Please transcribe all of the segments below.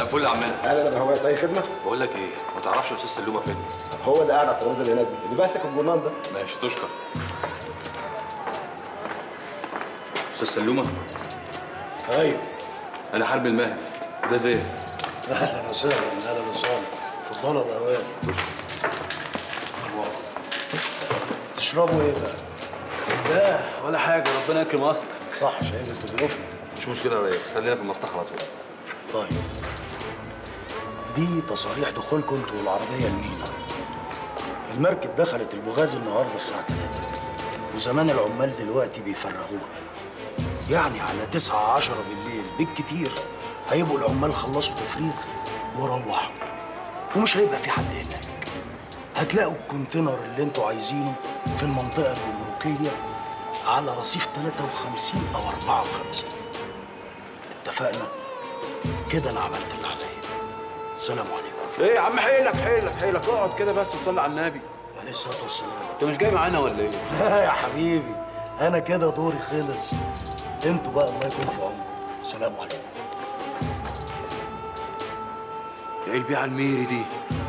مساء الفل يا عمنا. اهلا يا بهوات، اي خدمه؟ بقول لك ايه، ما تعرفش استاذ سلومه فين؟ هو اللي قاعد على الترابيزه اللي هناك دي، اللي ماسك الجرنان ده. ماشي تشكر. استاذ سلومه؟ ايوه انا حرب الماهر، ده زين. اهلا وسهلا. اهلا وسهلا. اتفضلوا يا بهوات. تشربوا ايه بقى؟ لا ولا حاجه، ربنا يكرم اصلك. صح، شايف انتوا ضيوفنا. مش مشكله يا ريس، خلينا في المصلحه على طول. طيب دي تصاريح دخولكم انتوا والعربيه المينا. المركب دخلت البوغاز النهارده الساعه 3، وزمان العمال دلوقتي بيفرغوها. يعني على 9 10 بالليل بالكتير هيبقوا العمال خلصوا تفريغ وروحوا، ومش هيبقى في حد هناك. هتلاقوا الكونتينر اللي انتوا عايزينه في المنطقه الجمركيه على رصيف 53 او 54. اتفقنا؟ كده انا عملت اللي عليا. سلام عليكم. ايه يا عم، حيلك حيلك حيلك، اقعد كده بس وصلي على النبي عليه الصلاه والسلام. انت مش جاي معانا ولا ايه؟ لا يا حبيبي، انا كده دوري خلص. انتوا بقى الله يكون في عمركم. سلام عليكم. ايه البيعه الميري دي؟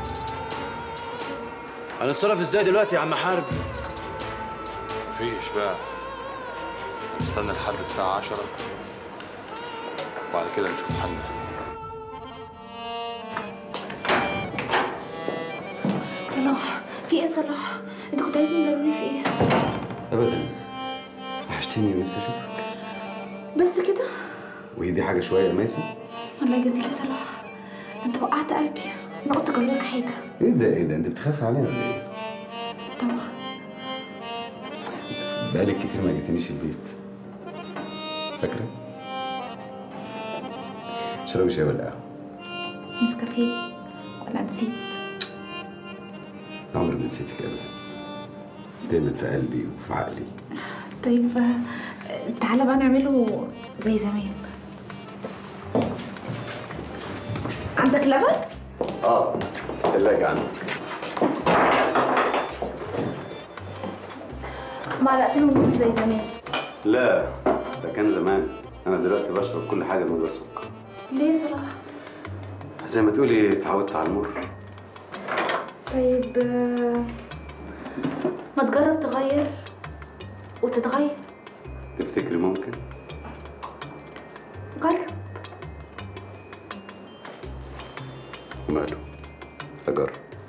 هنتصرف ازاي دلوقتي يا عم حربي؟ مفيش بقى، نستنى لحد الساعه 10 وبعد كده نشوف حلنا. صلاح، في ايه يا صلاح؟ انت كنت عايزني ضروري في ايه؟ ابدا، وحشتيني ونفسي اشوفك. بس كده؟ وهي دي حاجه شويه يا ميسة؟ الله يجازيك يا صلاح، انت وقعت قلبي. انا قلت اجرب لك حاجه. ايه ده انت بتخافي عليا ولا ايه؟ طبعا. بقالك كتير ما جيتنيش البيت، فاكره؟ اشربي شاي ولا قهوه؟ نسكافيه ولا نسيت؟ عمري ما نسيتك ابدا، دايما في قلبي وفي عقلي. طيب تعالى بقى نعمله زي زمان. عندك لبن؟ الثلاجة عندك. معلقتين ونص زي زمان. لا ده كان زمان، انا دلوقتي بشرب كل حاجه من غير سكر. ليه يا صلاح؟ زي ما تقولي اتعودت على المر. طيب ما تجرب تغير وتتغير. تفتكري ممكن؟ جرب. ماله، اجرب.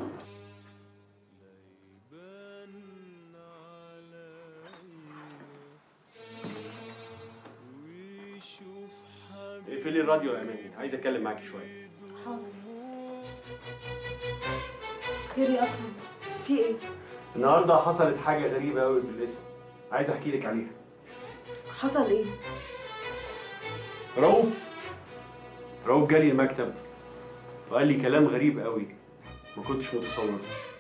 اقفلي الراديو يا اماني، عايز اتكلم معاكي شويه. حاضر. خير يا اكرم، في ايه؟ النهارده حصلت حاجه غريبه قوي في القسم، عايز احكي لك عليها. حصل ايه؟ رؤوف جالي المكتب وقال لي كلام غريب قوي ما كنتش متصوره.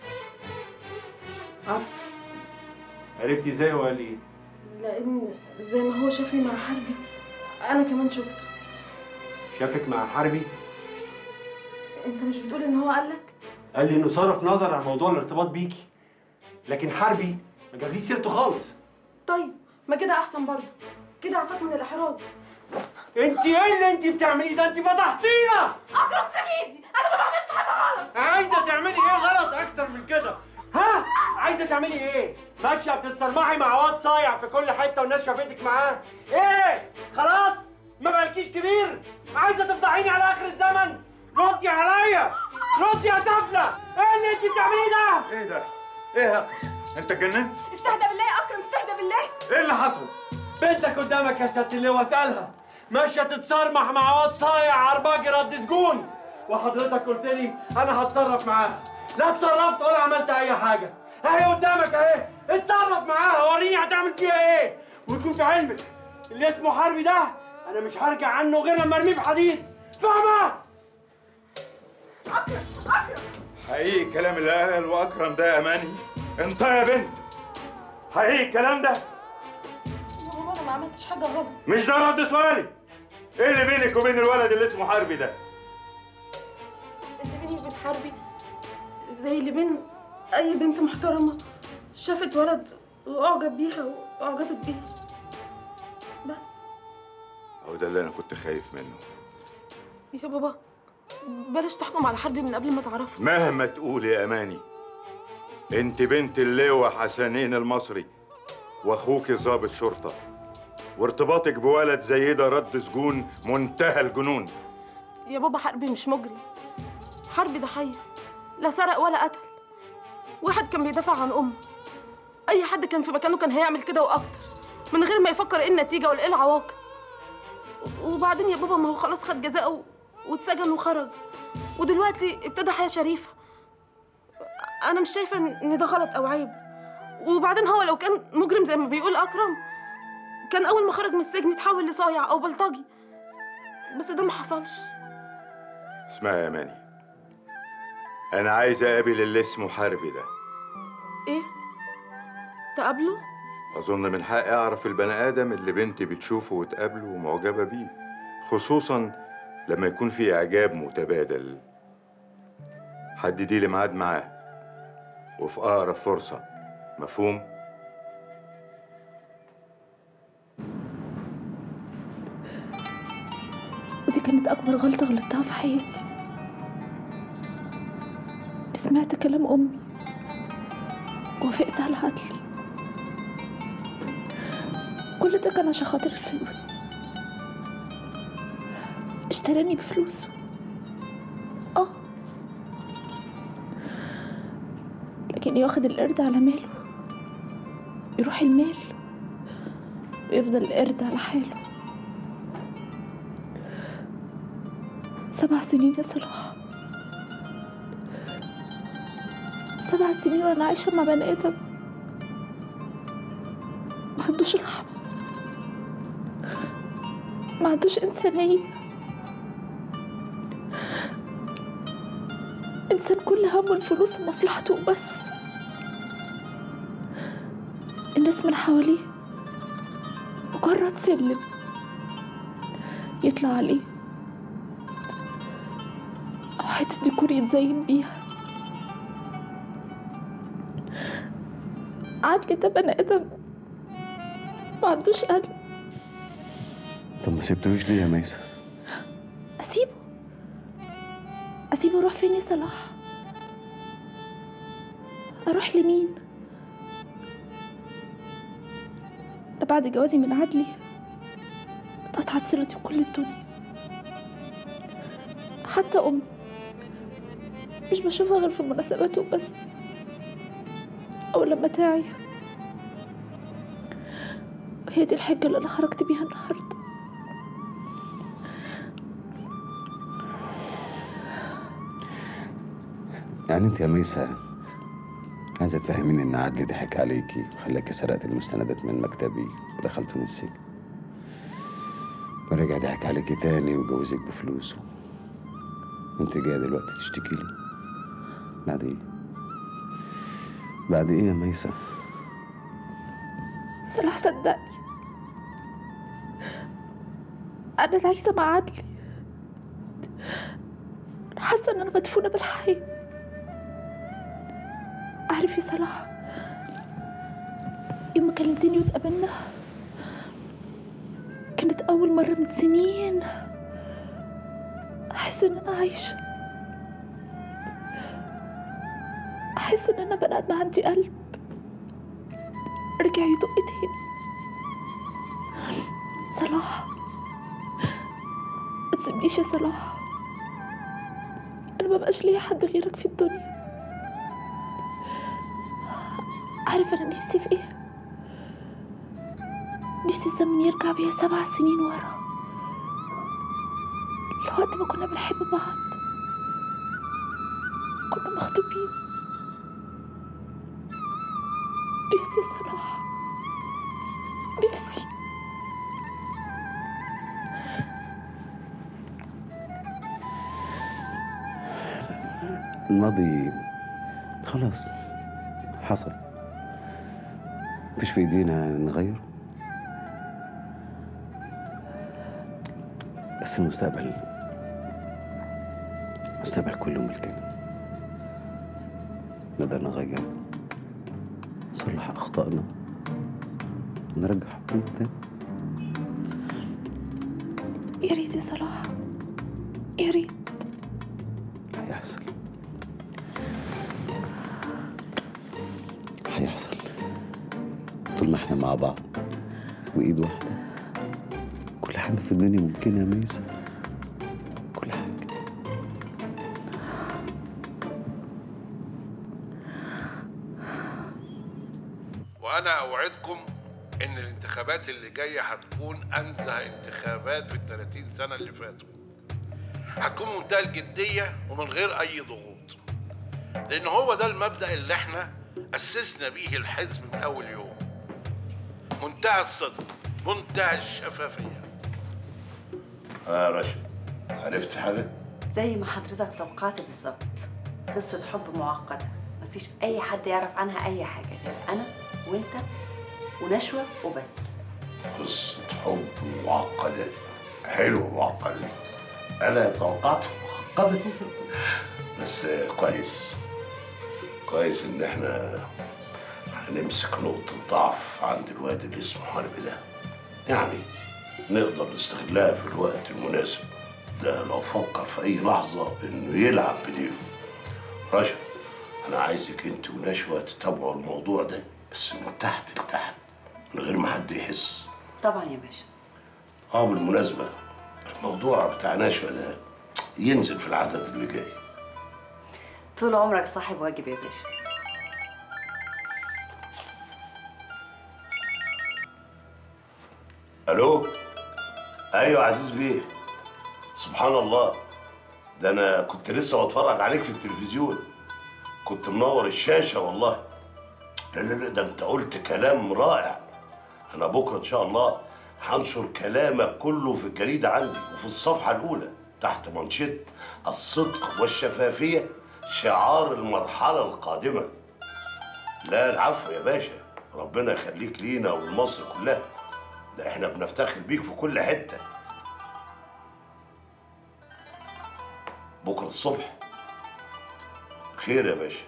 عارفه. عرفتي ازاي هو قال لي ايه؟ لان زي ما هو شافني مع حربي انا كمان شفته. شافك مع حربي؟ انت مش بتقول ان هو قالك؟ قال لي انه صرف نظر عن موضوع الارتباط بيكي، لكن حربي ما جابليش سيرته خالص. طيب ما كده احسن برضه، كده عفاك من الاحراج. انت ايه اللي انت بتعمليه ده؟ انت فضحتينا. اكرم سيب، انا ما بعملش حاجه غلط. عايزه تعملي ايه غلط اكتر من كده؟ ها؟ عايزه تعملي ايه؟ ماشيه بتتصرمحي مع واد صايع في كل حته والناس شافتك معاه؟ ايه؟ خلاص؟ ما بقالكيش كبير؟ عايزه تفضحيني على اخر الزمن؟ ردي عليا! ردي يا سفله! ايه اللي انت بتعمليه ده؟ ايه ده؟ ايه يا اكرم؟ انت اتجننت؟ استهدى بالله يا اكرم، استهدى بالله. ايه اللي حصل؟ بنتك قدامك يا ست اللي واسالها، ماشيه تتصرمح مع واد صايع عرباجي رد سجون، وحضرتك قلت لي انا هتصرف معاها. لا اتصرفت ولا عملت اي حاجه، اهي قدامك اهي، اتصرف معاها وريني هتعمل فيها ايه. ويكون في علمك اللي اسمه حربي ده انا مش هرجع عنه غير لما ارميه في حديد، فاهمه؟ اكرم حقيقي الكلام اللي قاله اكرم ده يا اماني؟ انت يا بنت حقيقي الكلام ده؟ يا بابا انا ما عملتش حاجه غلط. مش ده رد سؤالي. ايه اللي بينك وبين الولد اللي اسمه حربي ده؟ اللي بيني وبين حربي زي اللي بين اي بنت محترمه شافت ولد واعجب بيها واعجبت بيه، بس. هو ده اللي انا كنت خايف منه. يا بابا بلاش تحكم على حربي من قبل ما تعرفه. مهما تقول يا اماني، انت بنت اللواء حسنين المصري واخوك ضابط شرطه، وارتباطك بولد زي ده رد سجون منتهى الجنون. يا بابا حربي مش مجرم، حربي ضحيه، لا سرق ولا قتل، واحد كان بيدافع عن امه. اي حد كان في مكانه كان هيعمل كده واكتر، من غير ما يفكر ايه النتيجه ولا ايه العواقب. وبعدين يا بابا ما هو خلاص خد جزاءه واتسجن وخرج، ودلوقتي ابتدى حياه شريفه. انا مش شايفه ان ده غلط او عيب. وبعدين هو لو كان مجرم زي ما بيقول اكرم كان اول ما خرج من السجن يتحول لصايع او بلطجي، بس ده ما حصلش. اسمعي يا اماني، انا عايز اقابل اللي اسمه حربي ده. ايه؟ تقابله؟ اظن من حقي اعرف البني ادم اللي بنتي بتشوفه وتقابله ومعجبه بيه، خصوصا لما يكون في اعجاب متبادل. حددي لي ميعاد معاه وفي اقرب فرصه، مفهوم؟ ودي كانت أكبر غلطة غلطتها في حياتي. سمعت كلام أمي ووافقت على عدلي. كل ده كان عشان خاطر الفلوس. اشتراني بفلوسه. لكن ياخد القرد على ماله، يروح المال ويفضل القرد على حاله. 7 سنين يا صلاح، 7 سنين وانا عايشة مع بني آدم ما عندوش رحمة، ما عندوش إنسانية، إنسان كل همه الفلوس ومصلحته وبس. الناس من حواليه مجرد سلم يطلع عليه أو حتة ديكور يتزين بيها. عدلي ده بني آدم ما عندوش قلب. طب ما سبتوش ليه يا ميسة؟ أسيبه أروح فين يا صلاح؟ أروح لمين؟ أنا بعد جوازي من عدلي اتقطعت صلتي بكل الدنيا. حتى أمي مش بشوفها غير في المناسبات وبس، أو لما تعي. وهي دي الحجة اللي أنا خرجت بيها النهاردة. يعني انت يا ميسة عايزة تفهميني ان عدلي ضحك عليكي وخلاكي سرقت المستندات من مكتبي ودخلت من السجن، ورجع ضحك عليكي تاني وجوزك بفلوسه، وانت جاية دلوقتي تشتكي لي؟ بعد ايه؟ بعد ايه يا ميسة؟ صلاح صدقني، أنا عايشة مع عدلي. أنا حاسة إن أنا مدفونة بالحي. عارف يا صلاح، يوم ما كلمتني واتقابلنا كانت أول مرة من سنين أحس إن أنا عايشة، أحس إن أنا بني آدمة عندي قلب رجع يدق تاني. صلاح ما تسيبنيش يا صلاح، أنا مبقاش ليا حد غيرك في الدنيا. عارف أنا نفسي في إيه؟ نفسي الزمن يرجع بيا 7 سنين ورا، لوقت ما كنا بنحب بعض، كنا مخطوبين. نفسي يا صلاح، نفسي. الماضي خلاص حصل، مفيش في ايدينا نغيره، بس المستقبل كله ملكنا. نقدر نغيره، نصلح اخطائنا، ونرجع حقنا تاني. يا ريت يا صلاح، يا ريت. هيحصل هيحصل طول ما احنا مع بعض وايد واحده. كل حاجه في الدنيا ممكنه يا ميسة، كل حاجه. وانا اوعدكم ان الانتخابات اللي جايه هتكون انزه انتخابات في ال30 سنه اللي فاتوا. هتكون منتهى الجديه ومن غير اي ضغوط، لان هو ده المبدا اللي احنا اسسنا بيه الحزب من اول يوم. منتهى الصدق، منتهى الشفافيه. يا رشا، عرفت حاجه؟ زي ما حضرتك توقعت بالظبط. قصة حب معقدة، مفيش أي حد يعرف عنها أي حاجة غير أنا وأنت ونشوى وبس. قصة حب معقدة، حلوة معقدة. أنا توقعت معقدة بس كويس كويس إن إحنا هنمسك نقطة ضعف عند الواد اللي اسمه حرب ده، يعني نقدر نستغلها في الوقت المناسب. ده لو فكر في أي لحظة إنه يلعب بديله. رشا، أنا عايزك أنت ونشوى تتابعوا الموضوع ده بس من تحت لتحت من غير ما حد يحس. طبعا يا باشا. بالمناسبة الموضوع بتاع نشوى ده ينزل في العدد اللي جاي. طول عمرك صاحب واجب يا باشا. الو، ايوه عزيز بيه. سبحان الله، ده انا كنت لسه بتفرج عليك في التلفزيون، كنت منور الشاشه والله. لا لا لا، ده انت قلت كلام رائع. انا بكره ان شاء الله هنشر كلامك كله في الجريده عندي وفي الصفحه الاولى تحت منشط الصدق والشفافيه شعار المرحله القادمه. لا العفو يا باشا، ربنا يخليك لينا ولمصر كلها، ده احنا بنفتخر بيك في كل حته. بكره الصبح خير يا باشا.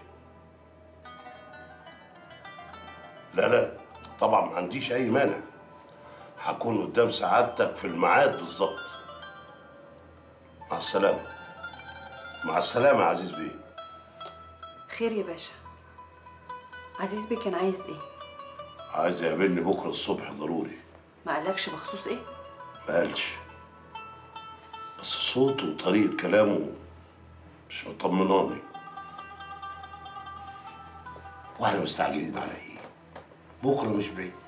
لا لا طبعا ما عنديش اي مانع، هكون قدام سعادتك في الميعاد بالظبط. مع السلامه. مع السلامه يا عزيز بيه. خير يا باشا. عزيز بيه كان عايز ايه؟ عايز يقابلني بكره الصبح ضروري. ما قالكش بخصوص ايه؟ ما قالش، بس صوته وطريقه كلامه مش مطمناني. واحنا مستعجلين على ايه؟ بكره مش بعيد.